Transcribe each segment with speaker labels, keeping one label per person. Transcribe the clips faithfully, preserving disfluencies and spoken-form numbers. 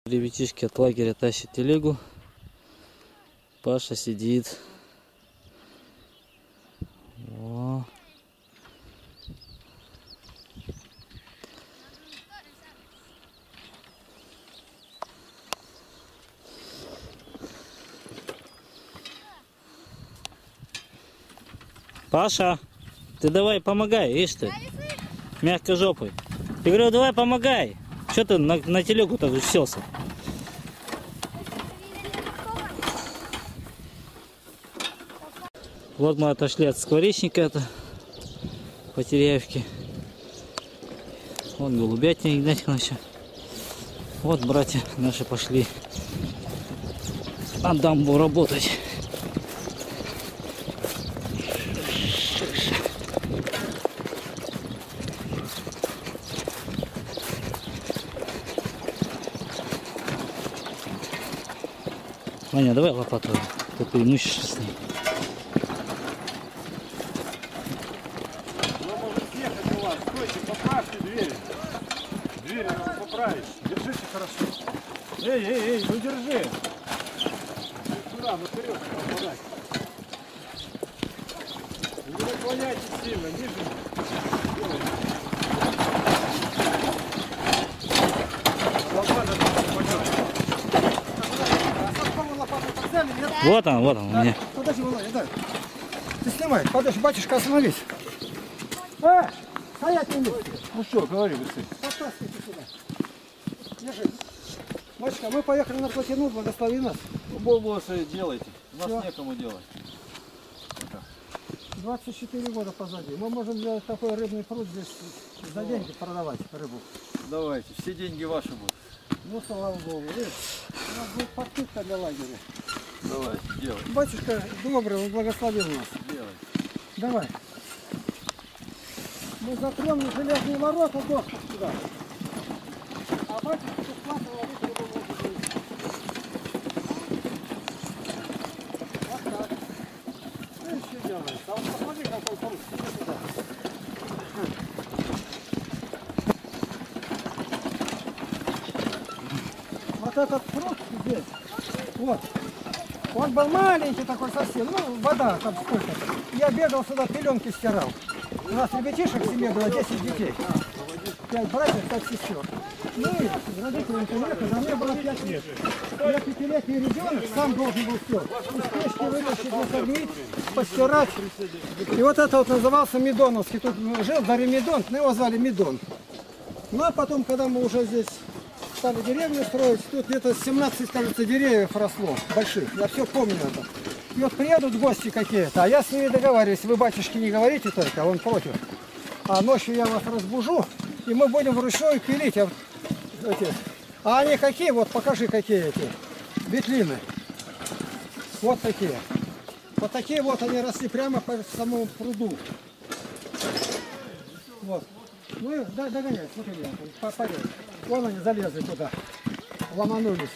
Speaker 1: Ребятишки от лагеря тащат телегу. Паша сидит. О. Паша, ты давай помогай, видишь ты, мягко жопой. Я говорю, давай помогай. Что ты на, на телегу так уселся? Вот мы отошли от скворечника, это по Теряевке. Вон голубятня Игнатьевича. Вот братья наши пошли на дамбу работать. Ваня, давай лопату, ты преимущество с ней.
Speaker 2: Она может съехать у вас. Стойте, поправьте двери. Двери надо поправить. Держите хорошо. Эй, эй, эй, ну держи. Ну сюда, ну вперед, попадай. Не наклоняйтесь сильно, ниже. Лопата попадет.
Speaker 1: Вот он, вот он у меня.
Speaker 3: Подожди, Володя, дай. Ты снимай, подожди, батюшка, остановись. А, стоять не месте.
Speaker 2: Ну что, говори, вы сын.
Speaker 3: Подтаскивайте сюда. Держи. Батюшка, мы поехали на Плотину, благослови нас.
Speaker 2: Бобосы делайте. У нас
Speaker 3: Всё.
Speaker 2: некому делать.
Speaker 3: двадцать четыре года позади. Мы можем для такой рыбный пруд здесь за деньги продавать рыбу.
Speaker 2: Давайте, все деньги ваши будут.
Speaker 3: Ну, слава Богу. Видишь, у нас будет подпитка для лагеря.
Speaker 2: Давайте, делай.
Speaker 3: Батюшка добрый, он благословил нас.
Speaker 2: Делай.
Speaker 3: Давай. Мы затрем на железные ворота доступ сюда. А батюшка бесплатно ловит рыбу в воду. Вот так. Ну и все делается. А вот посмотри, какой пруд. Иди сюда. Вот этот пруд здесь, вот, он был маленький такой совсем, ну, вода там сколько. Я бегал сюда, пеленки стирал. У нас ребятишек в семье было десять детей. пять братьев, пять сестер. Ну и родителям приехали, а мне было пять лет. Я пятилетний ребенок, сам должен был все. Из печки вытащить, накормить, постирать. И вот это вот назывался Медоновский. Тут жил Дарья Медон, но его звали Медон. Ну а потом, когда мы уже здесь стали деревню строить, тут где-то семнадцать, кажется, деревьев росло, больших. Я все помню это. И вот приедут гости какие-то, а я с ними договариваюсь. Вы, батюшки, не говорите только, а он против. А ночью я вас разбужу, и мы будем вручную пилить. А, эти. А они какие? Вот покажи, какие эти ветлины. Вот такие. Вот такие вот они росли прямо по самому пруду. Вот. Ну и да, догоняй, смотри, по, по, вон они залезли туда, ломанулись.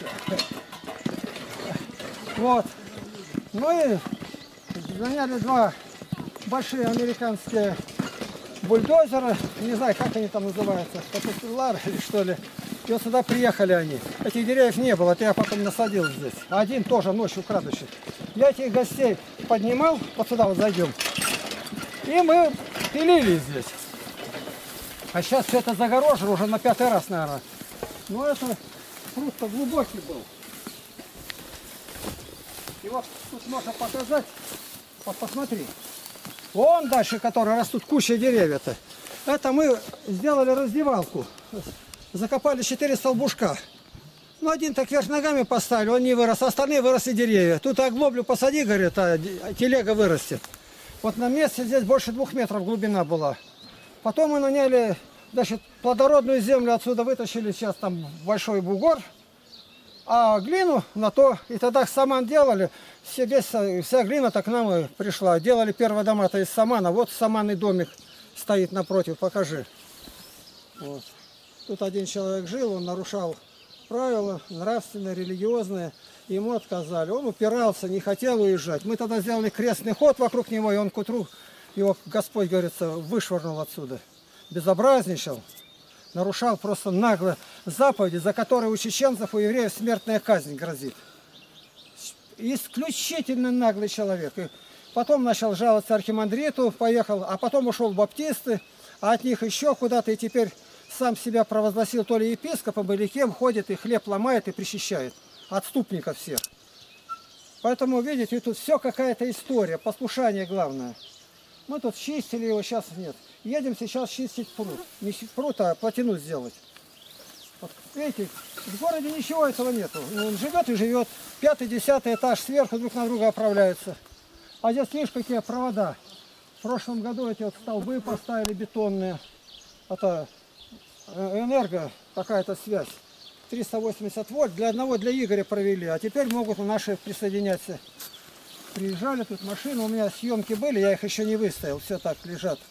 Speaker 3: Вот. Ну и заняли два большие американские бульдозера, не знаю, как они там называются, Катастеллар или что ли. И вот сюда приехали они. Этих деревьев не было, это я потом насадил здесь. Один тоже ночью крадущий. Я этих гостей поднимал, вот сюда вот зайдем. И мы пилили здесь. А сейчас все это загорожено уже на пятый раз, наверное. Но это пруд-то глубокий был. И вот тут можно показать. Вот посмотри. Вон дальше, которые растут, куча деревьев-то. Это мы сделали раздевалку. Закопали четыре столбушка. Ну, один так вверх ногами поставили, он не вырос. Остальные выросли деревья. Тут оглоблю посади, говорит, а телега вырастет. Вот на месте здесь больше двух метров глубина была. Потом мы наняли, значит, плодородную землю отсюда вытащили, сейчас там большой бугор, а глину на то, и тогда саман делали, все, весь, вся глина так к нам и пришла. Делали первые дома-то из самана, вот саманный домик стоит напротив, покажи. Вот. Тут один человек жил, он нарушал правила нравственные, религиозные, ему отказали. Он упирался, не хотел уезжать. Мы тогда сделали крестный ход вокруг него, и он к утру, его Господь, говорится, вышвырнул отсюда. Безобразничал. нарушал просто нагло заповеди, за которые у чеченцев, у евреев смертная казнь грозит. Исключительно наглый человек. И потом начал жаловаться архимандриту, поехал, а потом ушел в баптисты, а от них еще куда-то, и теперь сам себя провозгласил то ли епископом, или кем, ходит и хлеб ломает и причащает. Отступников всех. Поэтому, видите, тут все какая-то история, послушание главное. Мы тут чистили его, сейчас нет. Едем сейчас чистить пруд. Не пруд, а плотину сделать. Вот, видите, в городе ничего этого нету. Он живет и живет. Пятый, десятый этаж сверху друг на друга оправляются. А здесь, видишь, какие провода. В прошлом году эти вот столбы поставили бетонные. Это энерго, какая-то связь. триста восемьдесят вольт. Для одного, для Игоря провели. А теперь могут наши присоединяться. Приезжали тут машины, у меня съемки были, я их еще не выставил. Все так лежат.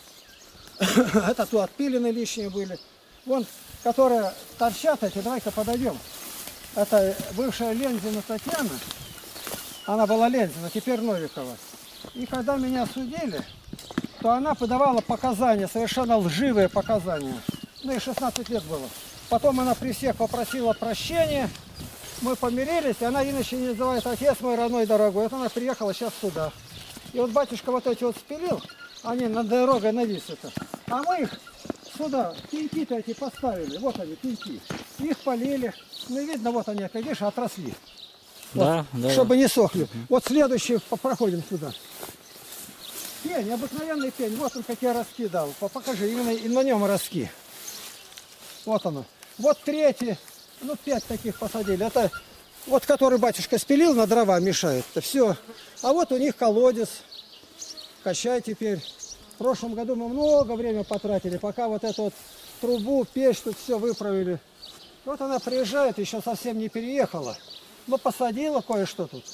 Speaker 3: Это тут отпилены лишние были. Вон, которые торчат эти, давай-ка подойдем. Это бывшая Лензина Татьяна. Она была Лензина, теперь Новикова. И когда меня судили, то она подавала показания, совершенно лживые показания. Ну и шестнадцать лет было. Потом она при всех попросила прощения. Мы помирились, и она иначе не называет отец мой родной дорогой. Вот она приехала сейчас сюда. И вот батюшка вот эти вот спилил, они над дорогой нависят. А мы их сюда, пеньки-то эти поставили. Вот они, пеньки. Их полили. Ну и видно, вот они, видишь, отросли.
Speaker 1: Да,
Speaker 3: Вот,
Speaker 1: да.
Speaker 3: чтобы не сохли. Вот следующий проходим сюда. Пень, обыкновенный пень. Вот он какие ростки дал. Покажи, именно и на нем ростки. Вот оно. Вот третий. Ну, пять таких посадили. Это вот, который батюшка спилил, на дрова мешает. Это все. А вот у них колодец. Качай теперь. В прошлом году мы много времени потратили, пока вот эту вот трубу, печь тут все выправили. Вот она приезжает, еще совсем не переехала. Но посадила кое-что тут.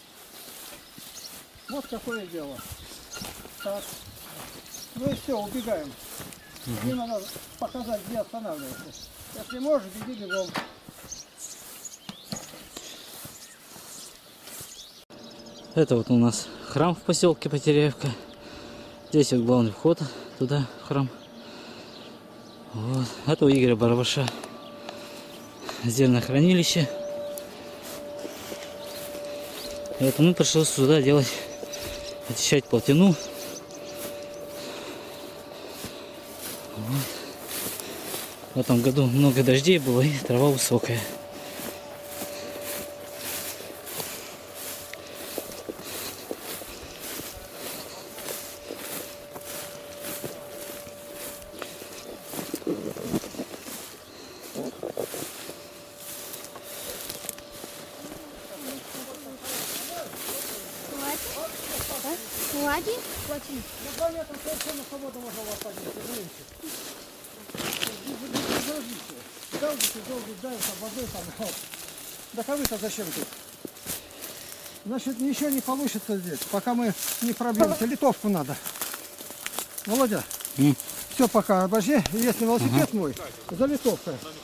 Speaker 3: Вот какое дело. Так. Ну и все, убегаем. Мне надо показать, где останавливаться. Если можешь, беги бегом.
Speaker 1: Это вот у нас храм в поселке Потеряевка. Здесь вот главный вход туда, в храм. Вот. Это у Игоря Барабаша зернохранилище. И вот мы пришлось сюда делать, очищать плотину. Вот. В этом году много дождей было и трава высокая.
Speaker 4: Лади? Плати.
Speaker 3: Ну, понятно, совершенно свободно можно вас поднять. Долгите, долгите, дай там воды там. Да вы-то зачем тут? Значит, ничего не получится здесь, пока мы не пробьемся. Литовку надо. Володя,
Speaker 1: Mm.
Speaker 3: все, пока обожди. Если велосипед ага. мой, за литовкой.